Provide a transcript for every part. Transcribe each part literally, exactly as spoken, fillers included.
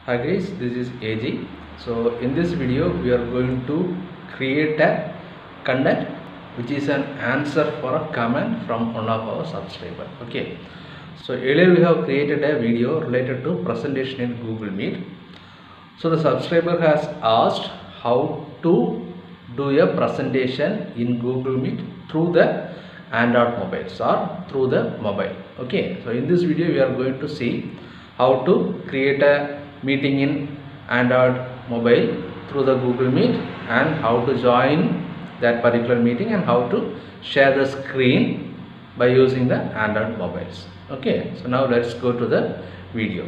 Hi guys, this is A G. So in this video we are going to create a content which is an answer for a comment from one of our subscriber. Okay. So earlier we have created a video related to presentation in Google Meet. So the subscriber has asked how to do a presentation in Google Meet through the Android mobiles or through the mobile. Okay, so in this video we are going to see how to create a meeting in Android mobile through the Google Meet and how to join that particular meeting and how to share the screen by using the Android mobiles. Okay, so now let's go to the video.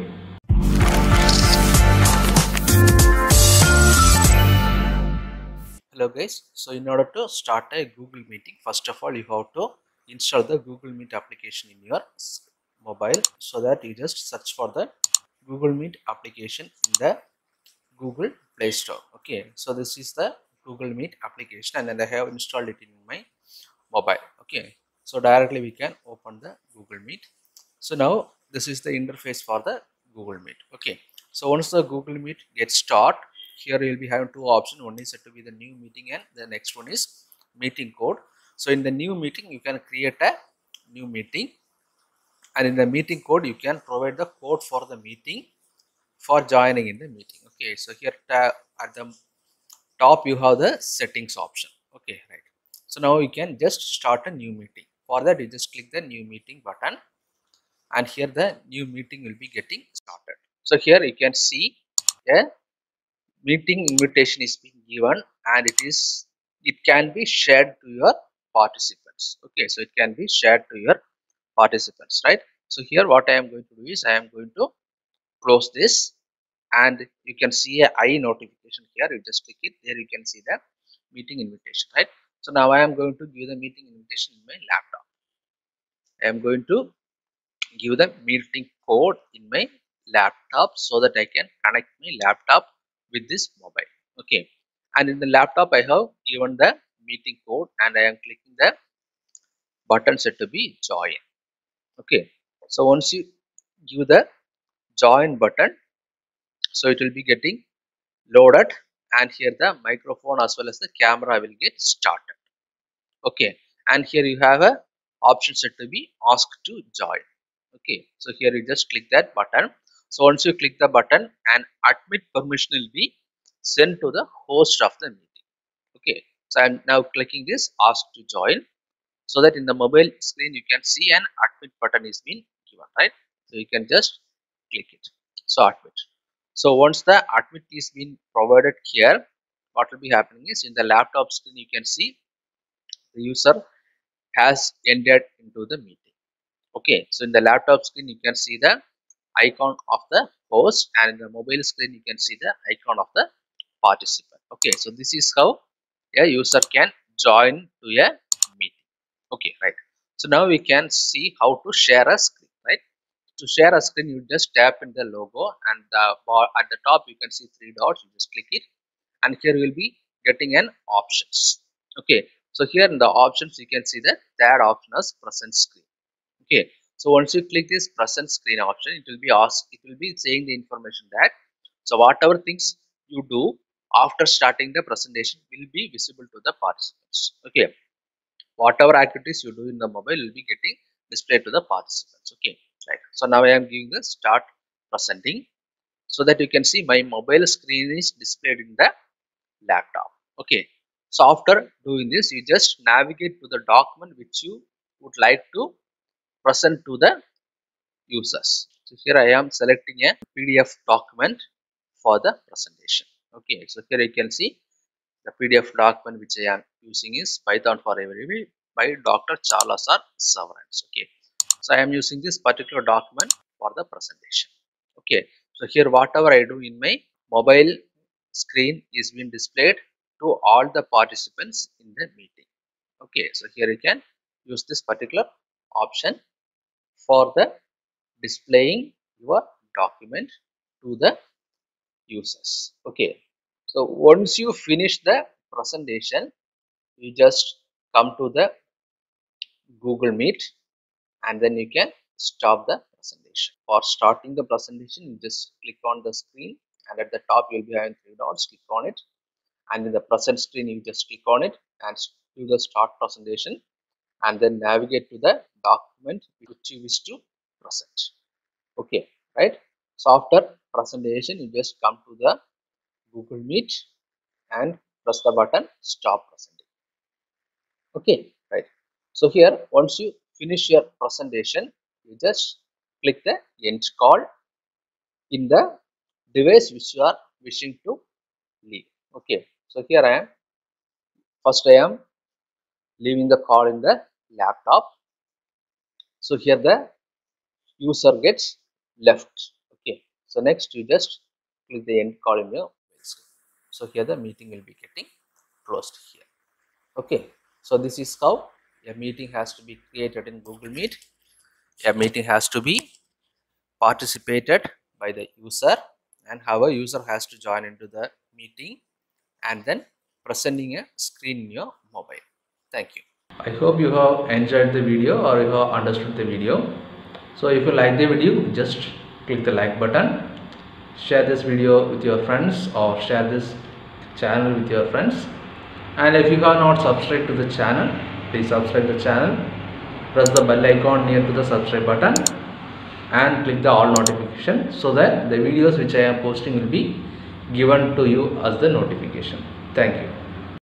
Hello guys, so in order to start a Google meeting, first of all you have to install the Google Meet application in your mobile, so that you just search for the Google Meet application in the Google Play Store. Okay, so this is the Google Meet application and then I have installed it in my mobile. Okay, so directly we can open the Google Meet. So now this is the interface for the Google Meet. Okay, so once the Google Meet gets start, here you will be having two options. One is set to be the new meeting and the next one is meeting code. So in the new meeting you can create a new meeting, and in the meeting code you can provide the code for the meeting for joining in the meeting. Okay, so here at the top you have the settings option. Okay, right. So now you can just start a new meeting. For that you just click the new meeting button, and here the new meeting will be getting started. So here you can see a meeting invitation is being given, and it is it can be shared to your participants. Okay, so it can be shared to your participants, right? So here what I am going to do is I am going to close this, and you can see a I notification here. You just click it, there you can see the meeting invitation, right? So now I am going to give the meeting invitation in my laptop. I am going to give the meeting code in my laptop so that I can connect my laptop with this mobile. Okay, and in the laptop I have given the meeting code and I am clicking the button set to be join. Okay, so once you give the join button, so it will be getting loaded, and here the microphone as well as the camera will get started. Okay, and here you have a option set to be ask to join. Okay, so here you just click that button. So once you click the button, an admit permission will be sent to the host of the meeting. Okay, so I'm now clicking this ask to join, so that in the mobile screen you can see an admit button is being given, right? So you can just click it. So admit. So once the admit is being provided here, what will be happening is in the laptop screen you can see the user has entered into the meeting. Okay, so in the laptop screen you can see the icon of the host, and in the mobile screen you can see the icon of the participant. Okay, so this is how a user can join to a meeting. Okay, right. So now we can see how to share a screen, right? To share a screen, you just tap in the logo, and the bar at the top you can see three dots. You just click it, and here you will be getting an options. Okay, so here in the options you can see the third option as present screen. Okay, so once you click this present screen option, it will be asked, it will be saying the information that so whatever things you do after starting the presentation will be visible to the participants. Okay, whatever activities you do in the mobile will be getting displayed to the participants. Okay, right. So now I am giving the start presenting, so that you can see my mobile screen is displayed in the laptop. Okay, so after doing this, you just navigate to the document which you would like to present to the users. So here I am selecting a P D F document for the presentation. Okay, so here you can see the P D F document which I am using is Python for Everybody by Doctor Charles R. Severance. Okay, so I am using this particular document for the presentation. Okay, so here whatever I do in my mobile screen is being displayed to all the participants in the meeting. Okay, so here you can use this particular option for the displaying your document to the users. Okay, so once you finish the presentation, you just come to the Google Meet, and then you can stop the presentation. For starting the presentation, you just click on the screen and at the top you will be having three dots. Click on it, and in the present screen you just click on it and do the start presentation, and then navigate to the document which you wish to present. Okay, right? So after presentation you just come to the Google Meet and press the button stop presenting. Okay, right? So here once you finish your presentation, you just click the end call in the device which you are wishing to leave. Okay, so here I am. First I am leaving the call in the laptop. So here the user gets left. Okay, so next you just click the end call in your screen. So here the meeting will be getting closed here. Okay, so this is how a meeting has to be created in Google Meet. A meeting has to be participated by the user, and how a user has to join into the meeting and then presenting a screen in your mobile. Thank you. I hope you have enjoyed the video or you have understood the video. So if you like the video, just click the like button, share this video with your friends or share this channel with your friends. And if you have not subscribed to the channel, please subscribe the channel, press the bell icon near to the subscribe button and click the all notification so that the videos which I am posting will be given to you as the notification. Thank you.